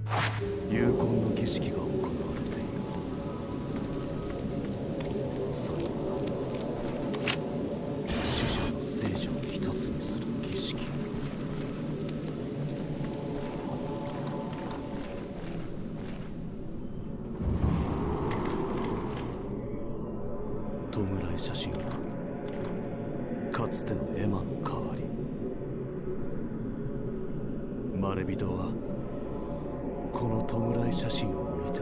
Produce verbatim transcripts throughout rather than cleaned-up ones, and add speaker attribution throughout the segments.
Speaker 1: 勇魂の儀式が行われていた。それは死者と聖者を一つにする儀式。弔い写真はかつてのエマの代わり。マレビトはこの弔い写真を見て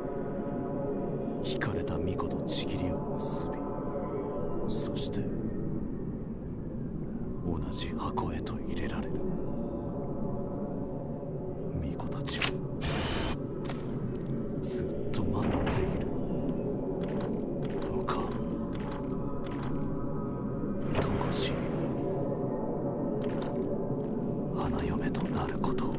Speaker 1: 惹かれた巫女と契りを結び、そして同じ箱へと入れられる。巫女たちはずっと待っているのか。とこしえに花嫁となることを。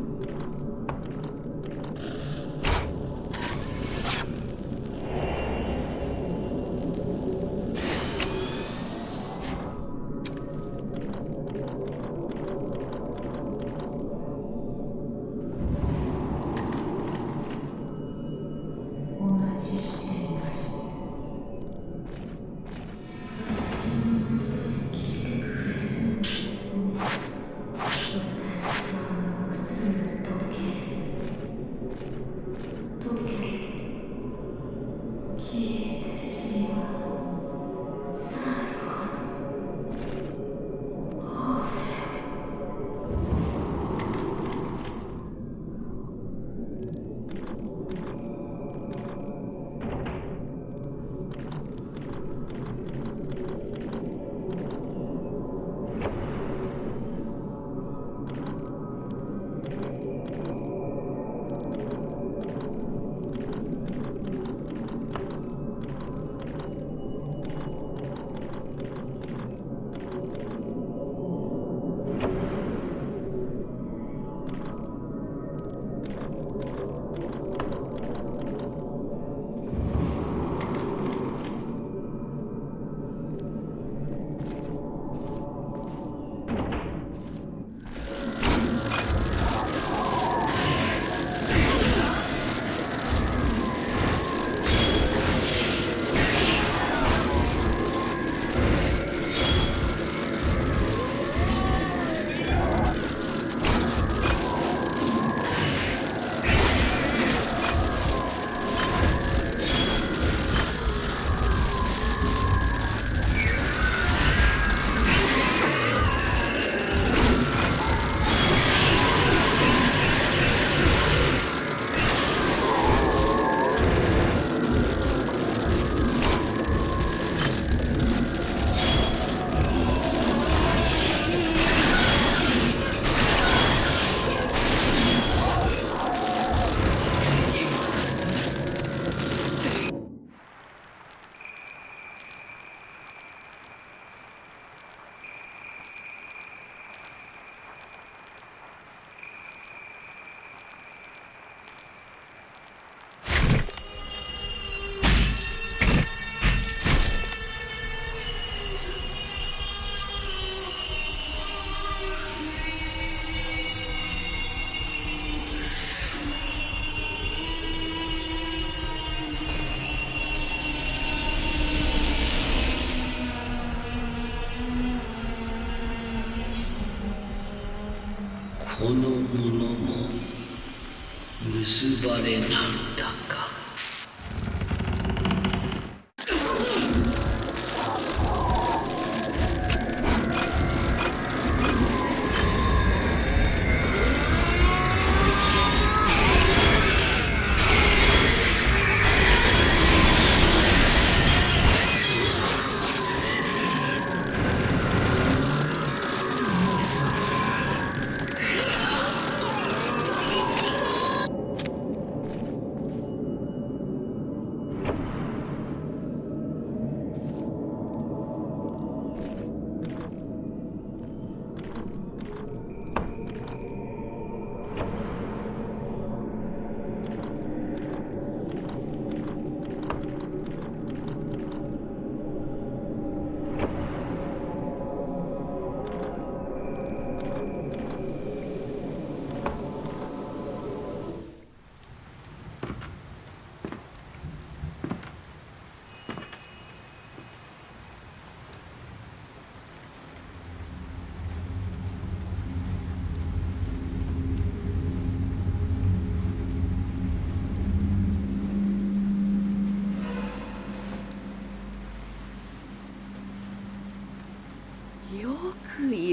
Speaker 2: この者も結ばれなんだか。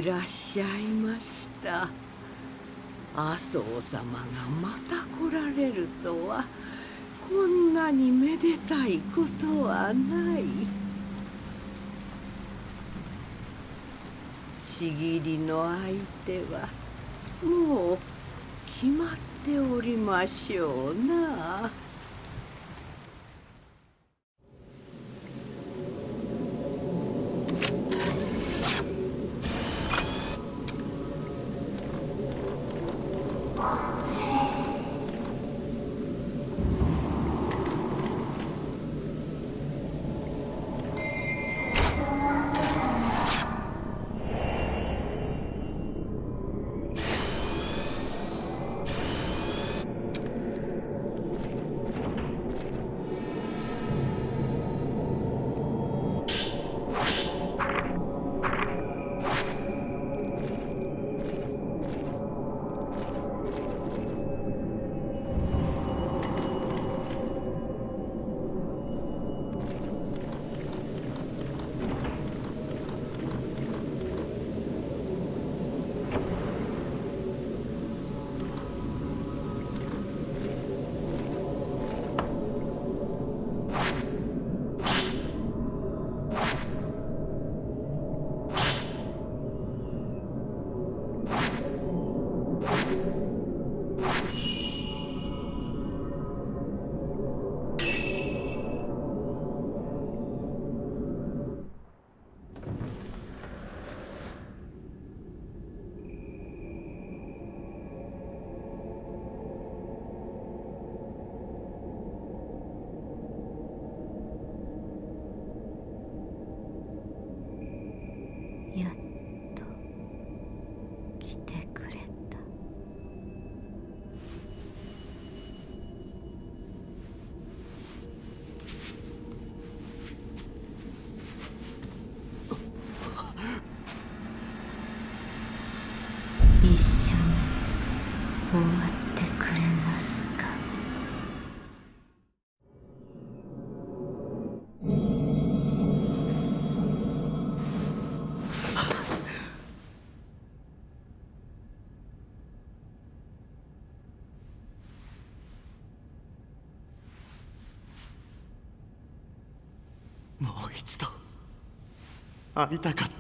Speaker 3: いらっしゃいました。麻生様がまた来られるとは、こんなにめでたいことはない。ちぎりの相手はもう決まっておりましょうな。
Speaker 4: やっと来てくれた。一緒に終わってくれますか。
Speaker 1: もう一度会いたかった。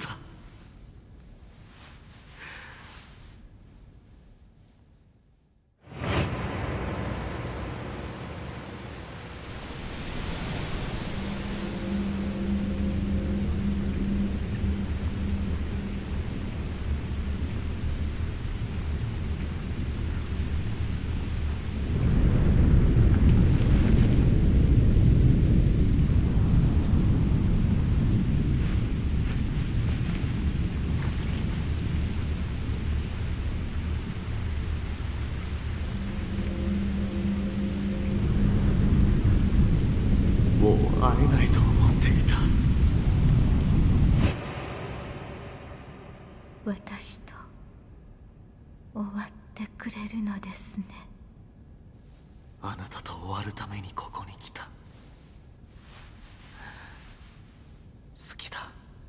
Speaker 1: もう会えないと思っていた。
Speaker 4: 私と終わってくれるのですね。
Speaker 1: あなたと終わるためにここに来た。好きだ。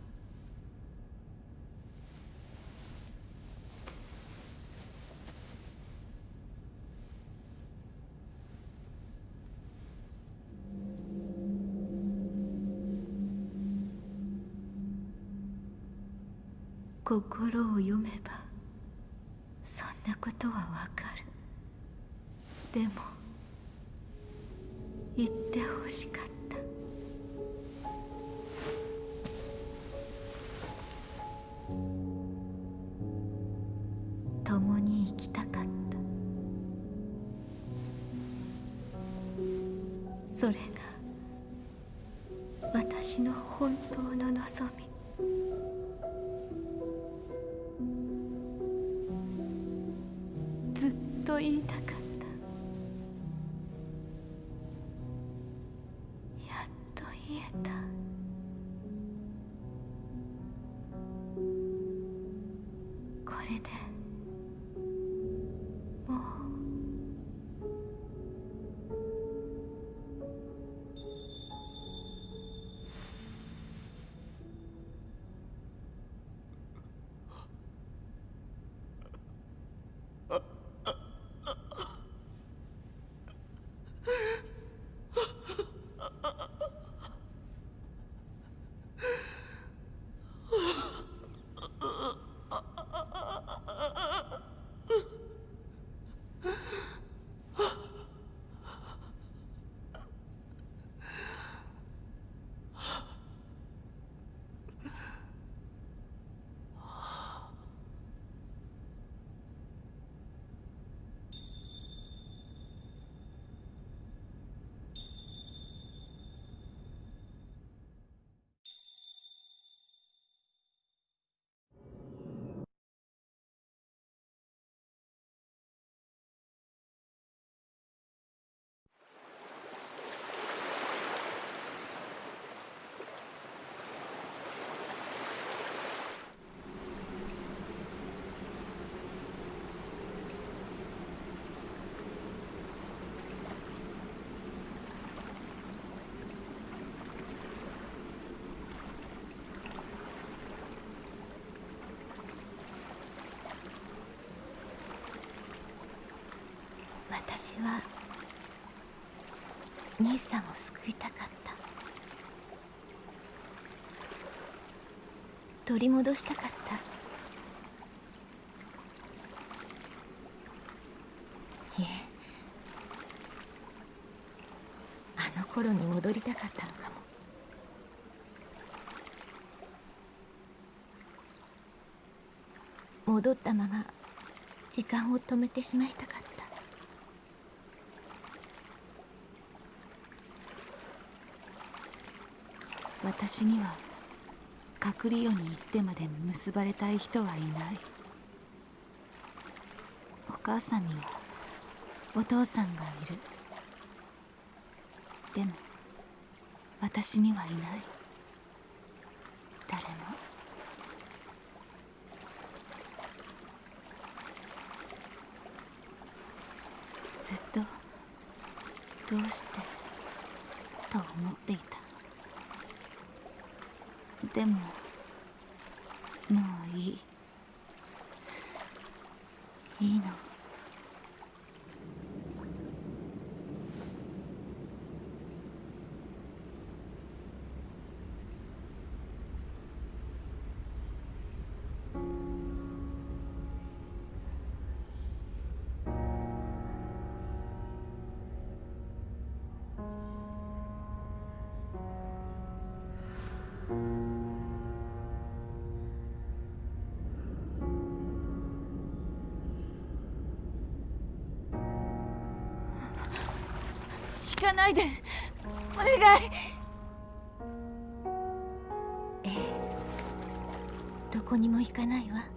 Speaker 4: 心を読めばそんなことはわかる。でも言ってほしかった。共に生きたかった。それが私の本当の望み。ずっと言いたかった。やっと言えた。これでもう私は兄さんを救いたかった。取り戻したかった。いえ、あの頃に戻りたかったのかも。戻ったまま時間を止めてしまいたかった。
Speaker 5: 私にはカクリオに行ってまで結ばれたい人はいない。お母さんにはお父さんがいる。でも私にはいない。誰も。ずっとどうしてと思っていた。でももういい。いいの。行かないで、お願い。
Speaker 4: ええ、どこにも行かないわ。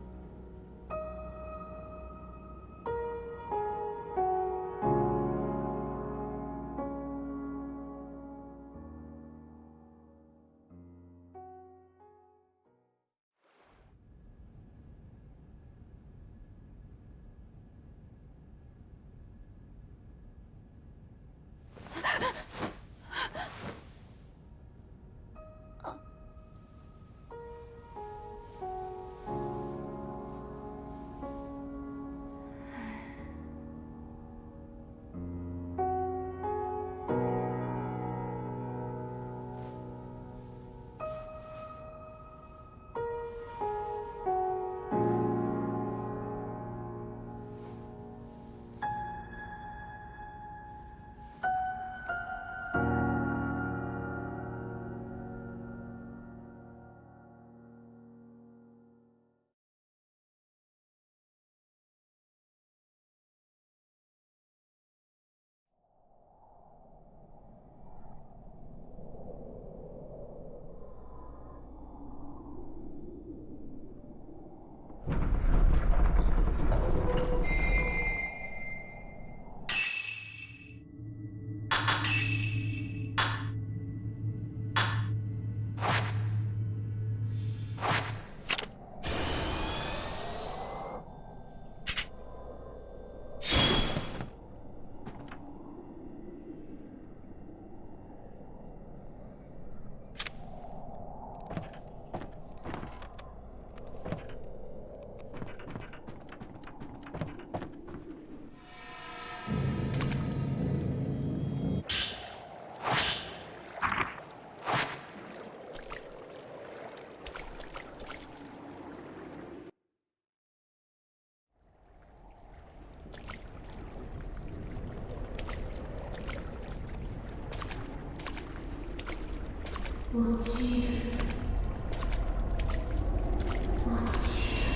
Speaker 4: 落ちる、落ちる。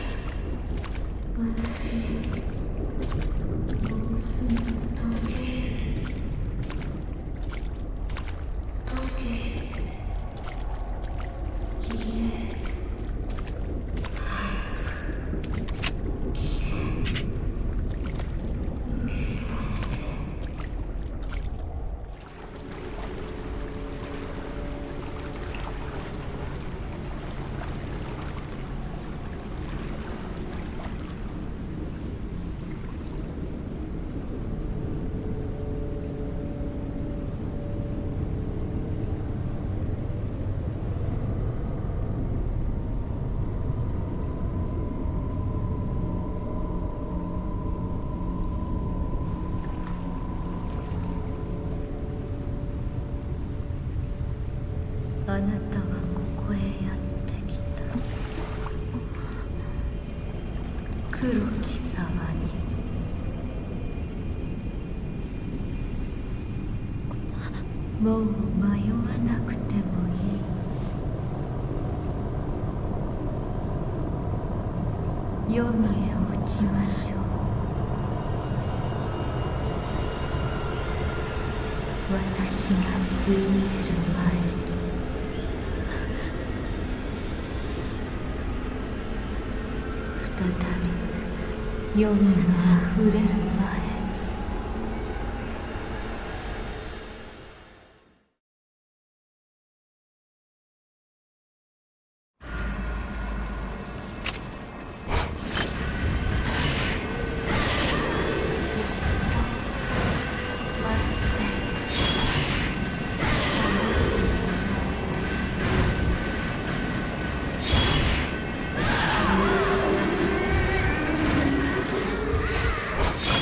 Speaker 4: 私のもうすぐ溶ける、溶けて消える。早く来て、受け止めて。 あなたはここへやってきた。黒き沢に。もう迷わなくてもいい。黄泉へ落ちましょう。私がついえる前に。再び黄泉があふれる前に。
Speaker 5: 「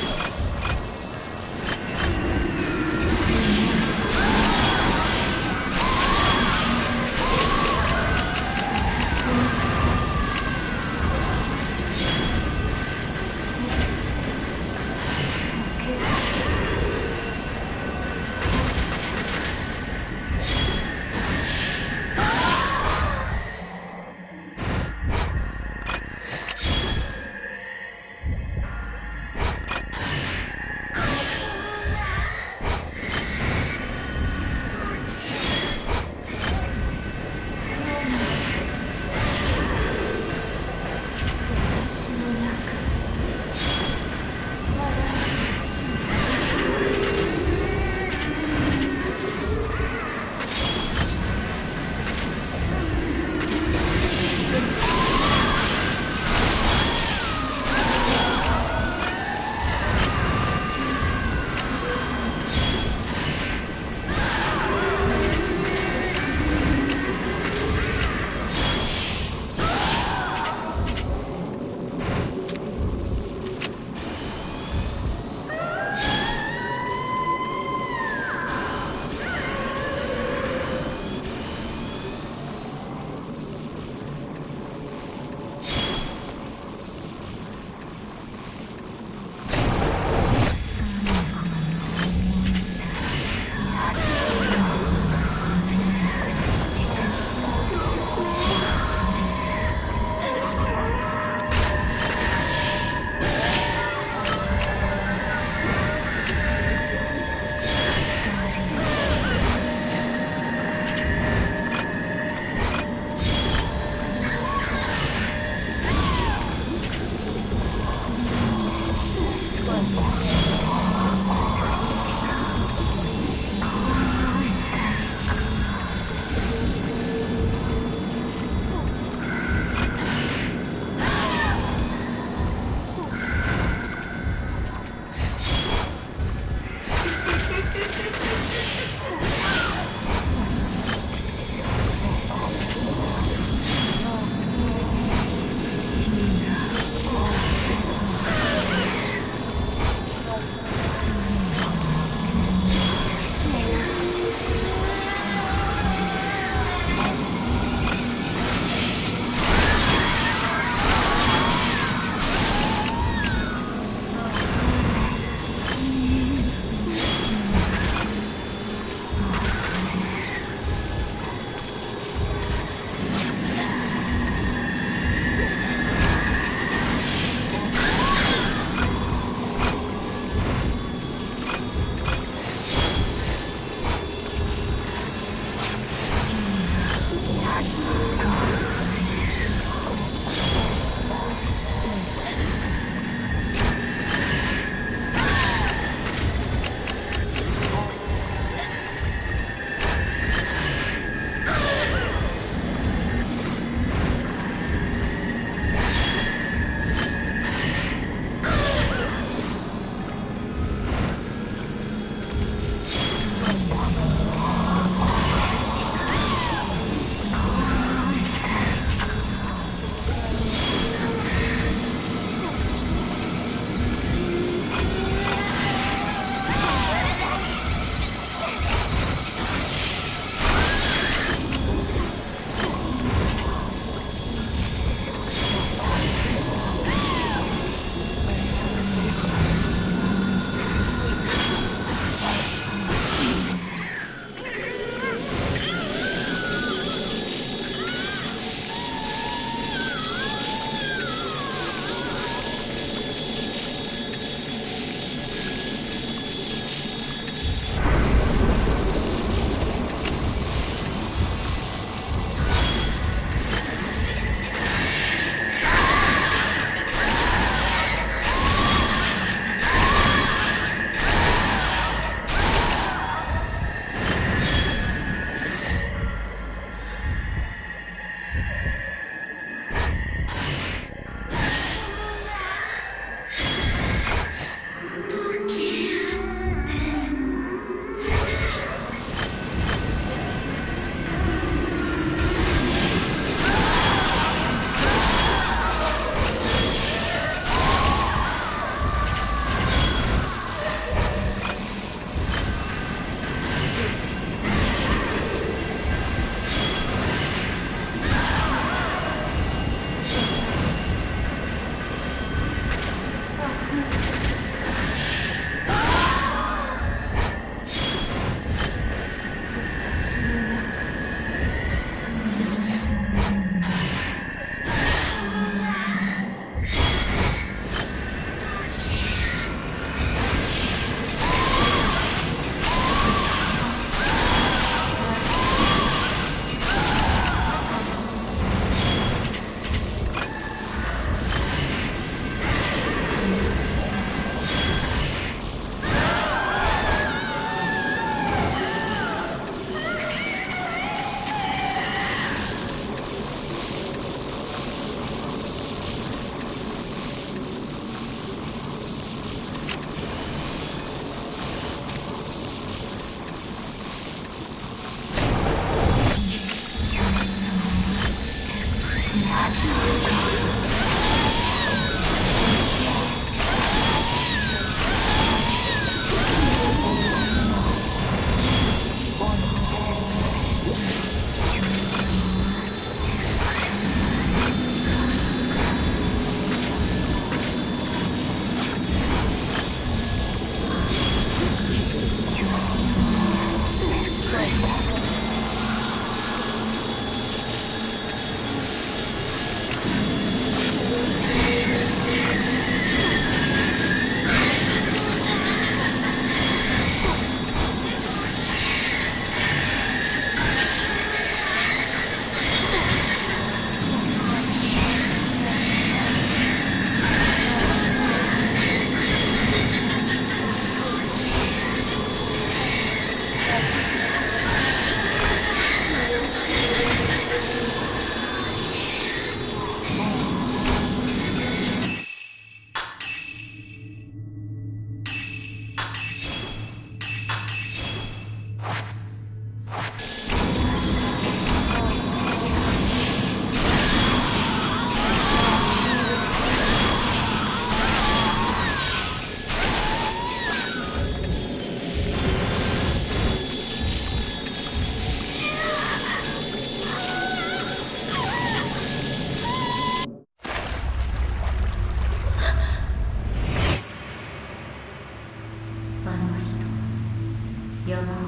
Speaker 4: 山を去ってい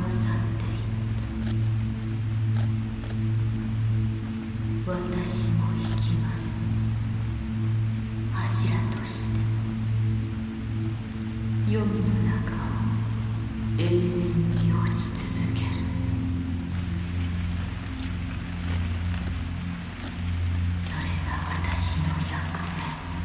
Speaker 4: った私も行きます。柱として黄泉の中を永遠に落ち続ける。それが私の役目。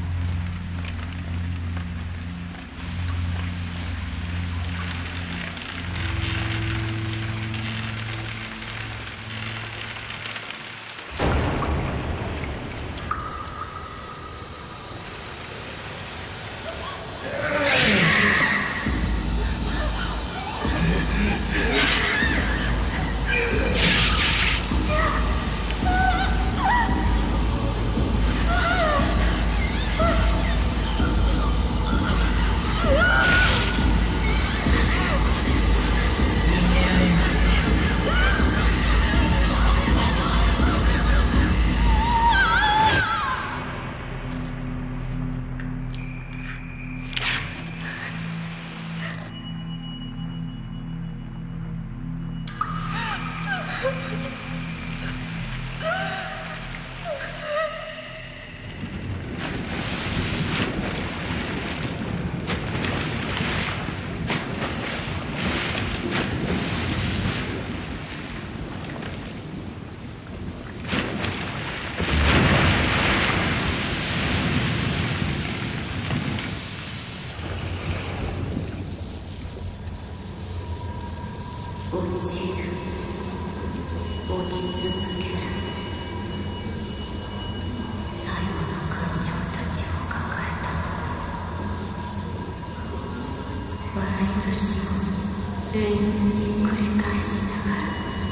Speaker 4: 落ちる、落ち続ける。最後の感情たちを抱えたまま笑い許しを永遠に繰り返しながら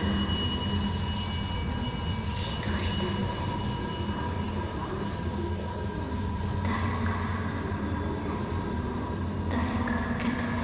Speaker 4: 一人で誰か誰か受け止めて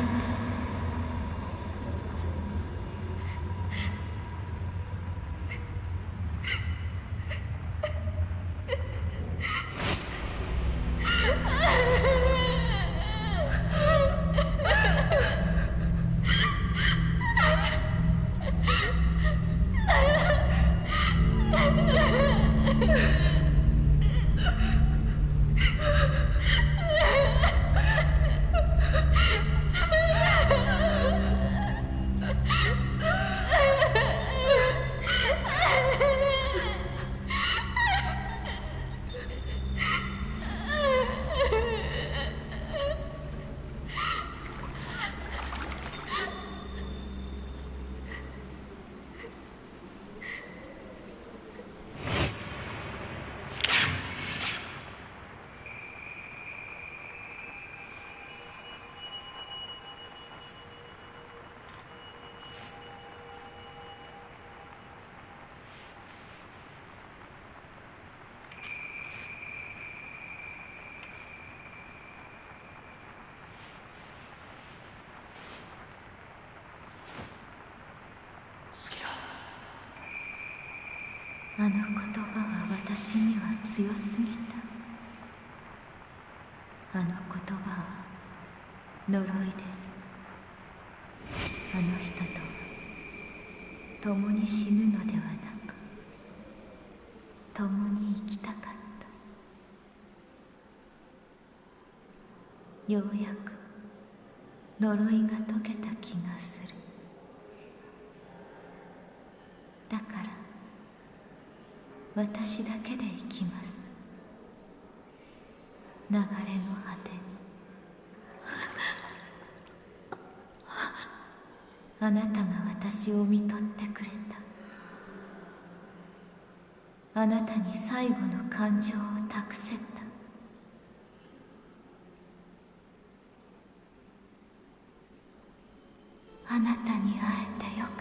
Speaker 4: あの言葉は私には強すぎた。あの言葉は呪いです。あの人と共に死ぬのではなく、共に生きたかった。ようやく呪いが解けた気がする。だから私だけで生きます。流れの果てに。あなたが私を見とってくれた。あなたに最後の感情を託せた。あなたに会えてよかった。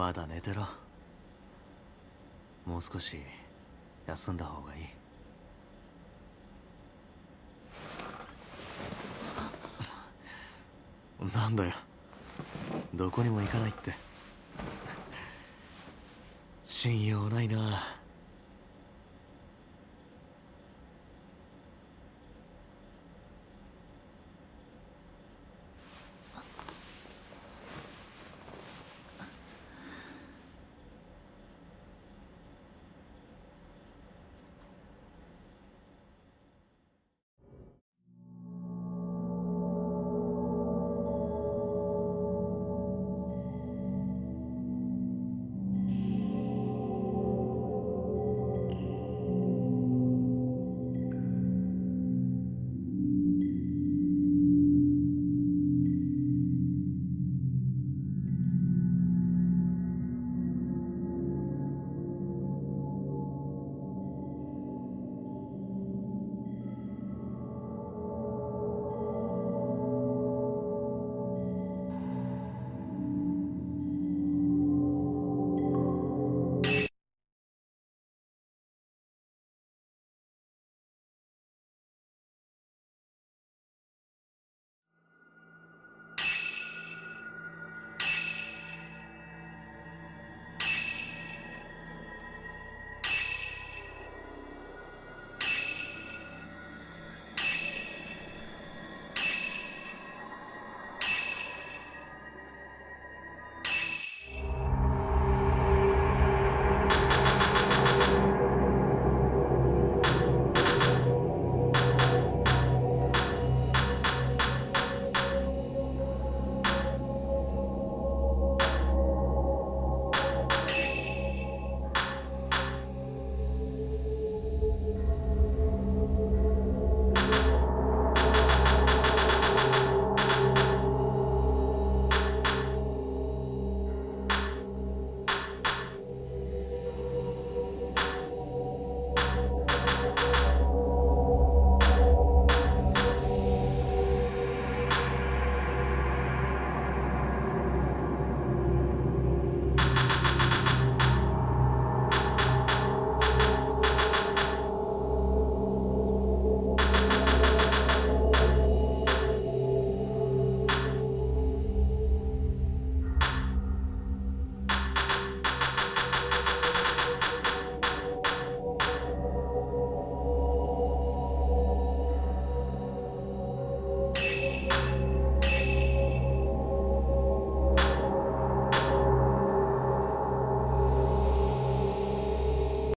Speaker 1: まだ寝てろ。もう少し休んだ方がいい。なんだよ、どこにも行かないって。信用ないな。